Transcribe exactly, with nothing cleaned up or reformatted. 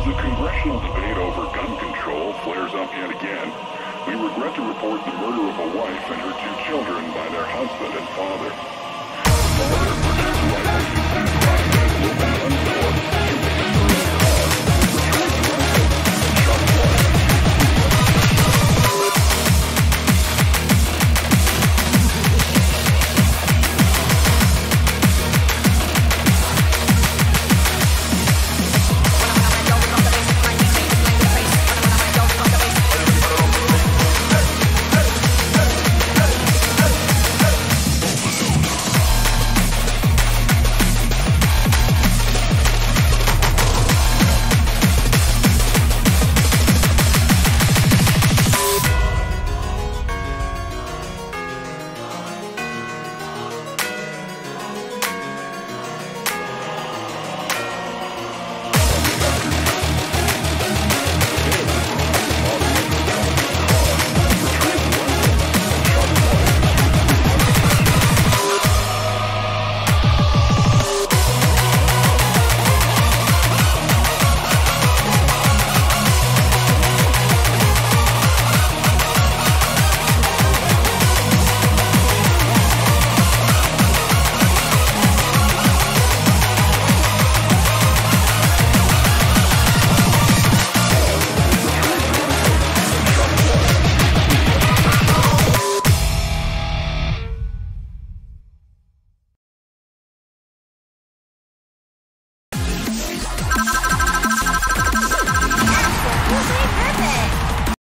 As the congressional debate over gun control flares up yet again, we regret to report the murder of a wife and her two children by their husband and father. The mother purchased rifle